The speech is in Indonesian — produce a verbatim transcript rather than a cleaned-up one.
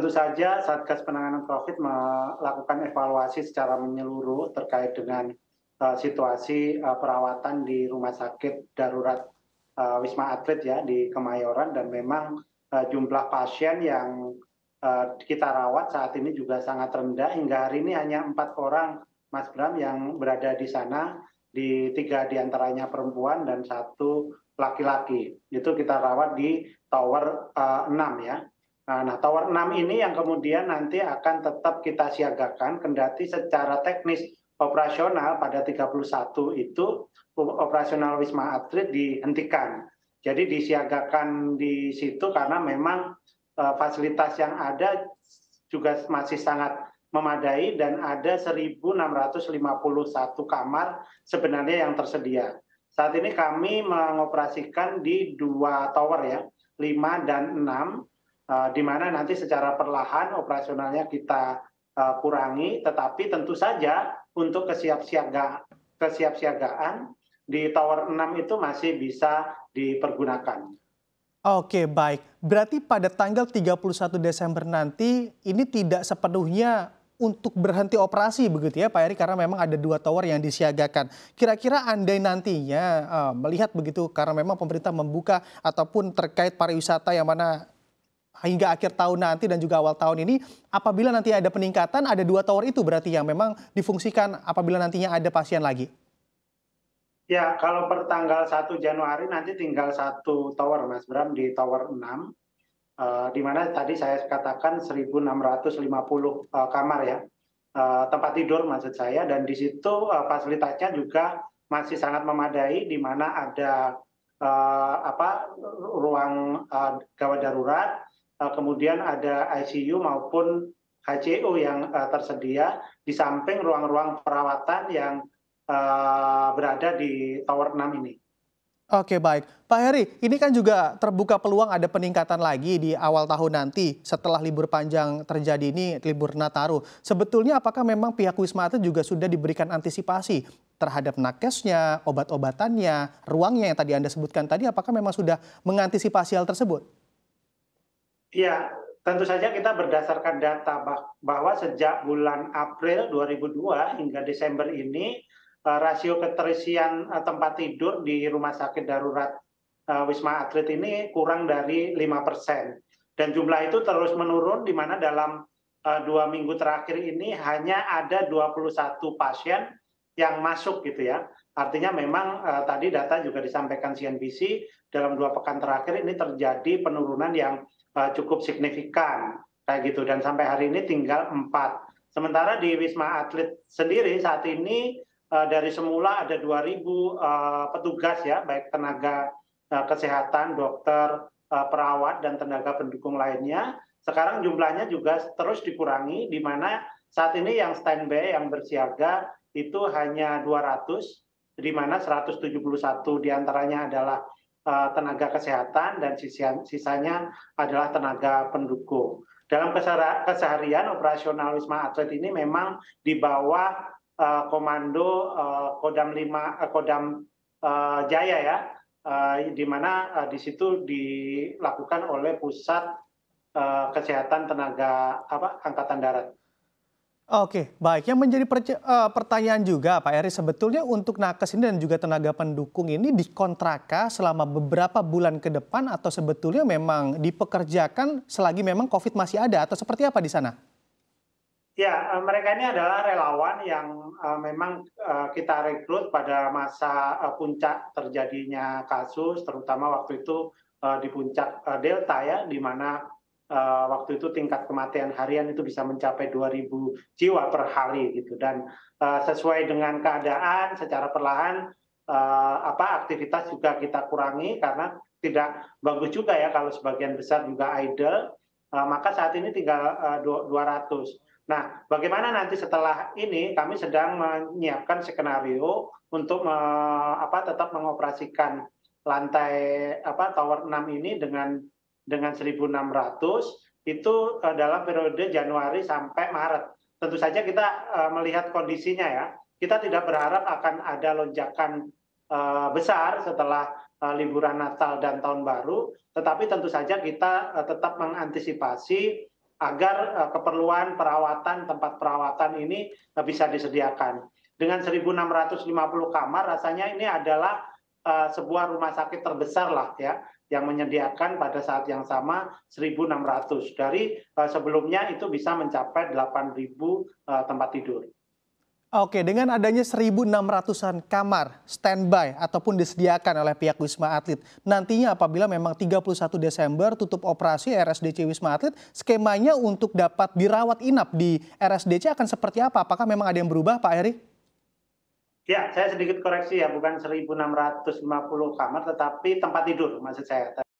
tentu saja Satgas Penanganan Covid melakukan evaluasi secara menyeluruh terkait dengan uh, situasi uh, perawatan di Rumah Sakit Darurat uh, Wisma Atlet ya di Kemayoran, dan memang uh, jumlah pasien yang uh, kita rawat saat ini juga sangat rendah. Hingga hari ini hanya empat orang, Mas Bram, yang berada di sana, di tiga diantaranya perempuan dan satu laki-laki. Itu kita rawat di tower uh, enam ya. Nah, tower enam ini yang kemudian nanti akan tetap kita siagakan, kendati secara teknis operasional pada tiga puluh satu itu operasional Wisma Atlet dihentikan. Jadi disiagakan di situ karena memang uh, fasilitas yang ada juga masih sangat memadai dan ada seribu enam ratus lima puluh satu kamar sebenarnya yang tersedia. Saat ini kami mengoperasikan di dua tower ya, lima dan enam. Uh, di mana nanti secara perlahan operasionalnya kita uh, kurangi, tetapi tentu saja untuk kesiapsiaga, kesiapsiagaan di tower enam itu masih bisa dipergunakan. Oke, baik. Berarti pada tanggal tiga puluh satu Desember nanti ini tidak sepenuhnya untuk berhenti operasi begitu ya Pak Heri, karena memang ada dua tower yang disiagakan. Kira-kira andai nantinya uh, melihat begitu, karena memang pemerintah membuka ataupun terkait pariwisata yang mana hingga akhir tahun nanti dan juga awal tahun ini, apabila nanti ada peningkatan, ada dua tower itu berarti yang memang difungsikan apabila nantinya ada pasien lagi? Ya, kalau per tanggal satu Januari nanti tinggal satu tower, Mas Bram, di tower enam, uh, di mana tadi saya katakan seribu enam ratus lima puluh uh, kamar ya, uh, tempat tidur maksud saya, dan di situ uh, fasilitasnya juga masih sangat memadai, di mana ada uh, apa ruang uh, gawat darurat, kemudian ada I C U maupun H C O yang uh, tersedia, di samping ruang-ruang perawatan yang uh, berada di tower enam ini. Oke, baik. Pak Heri, ini kan juga terbuka peluang ada peningkatan lagi di awal tahun nanti setelah libur panjang terjadi ini, libur Nataru. Sebetulnya apakah memang pihak Wisma Atlet juga sudah diberikan antisipasi terhadap nakesnya, obat-obatannya, ruangnya yang tadi Anda sebutkan tadi, apakah memang sudah mengantisipasi hal tersebut? Iya, tentu saja kita berdasarkan data bahwa sejak bulan April dua ribu dua hingga Desember ini, rasio keterisian tempat tidur di Rumah Sakit Darurat Wisma Atlet ini kurang dari lima persen. Dan jumlah itu terus menurun, di mana dalam dua minggu terakhir ini hanya ada dua puluh satu pasien yang masuk gitu ya. Artinya memang tadi data juga disampaikan C N B C, dalam dua pekan terakhir ini terjadi penurunan yang Uh, cukup signifikan kayak gitu, dan sampai hari ini tinggal empat. Sementara di Wisma Atlet sendiri saat ini uh, dari semula ada dua ribu uh, petugas ya, baik tenaga uh, kesehatan, dokter, uh, perawat dan tenaga pendukung lainnya. Sekarang jumlahnya juga terus dikurangi, di mana saat ini yang standby, yang bersiaga itu hanya dua ratus, di mana seratus tujuh puluh satu diantaranya adalah tenaga kesehatan dan sisanya adalah tenaga pendukung. Dalam keseharian operasional Wisma Atlet ini memang di bawah uh, komando uh, Kodam lima, uh, Kodam uh, Jaya ya, uh, di mana uh, di situ dilakukan oleh Pusat uh, Kesehatan Tenaga apa, Angkatan Darat. Oke, baik. Yang menjadi uh, pertanyaan juga Pak Heri, sebetulnya untuk nakes ini dan juga tenaga pendukung ini dikontrakah selama beberapa bulan ke depan atau sebetulnya memang dipekerjakan selagi memang COVID masih ada, atau seperti apa di sana? Ya, mereka ini adalah relawan yang uh, memang uh, kita rekrut pada masa uh, puncak terjadinya kasus, terutama waktu itu uh, di puncak uh, Delta ya, di mana Uh, waktu itu tingkat kematian harian itu bisa mencapai dua ribu jiwa per hari gitu, dan uh, sesuai dengan keadaan secara perlahan uh, apa aktivitas juga kita kurangi karena tidak bagus juga ya kalau sebagian besar juga idle, uh, maka saat ini tinggal uh, dua ratus. Nah, bagaimana nanti setelah ini kami sedang menyiapkan skenario untuk uh, apa tetap mengoperasikan lantai apa tower enam ini dengan dengan seribu enam ratus itu uh, dalam periode Januari sampai Maret. Tentu saja kita uh, melihat kondisinya ya. Kita tidak berharap akan ada lonjakan uh, besar setelah uh, liburan Natal dan Tahun Baru, tetapi tentu saja kita uh, tetap mengantisipasi agar uh, keperluan perawatan, tempat perawatan ini uh, bisa disediakan. Dengan seribu enam ratus lima puluh kamar, rasanya ini adalah uh, sebuah rumah sakit terbesar lah ya, yang menyediakan pada saat yang sama seribu enam ratus. Dari uh, sebelumnya itu bisa mencapai delapan ribu uh, tempat tidur. Oke, dengan adanya seribu enam ratusan kamar standby ataupun disediakan oleh pihak Wisma Atlet, nantinya apabila memang tiga puluh satu Desember tutup operasi R S D C Wisma Atlet, skemanya untuk dapat dirawat inap di R S D C akan seperti apa? Apakah memang ada yang berubah, Pak Heri? Ya, saya sedikit koreksi ya, bukan seribu enam ratus lima puluh kamar, tetapi tempat tidur maksud saya.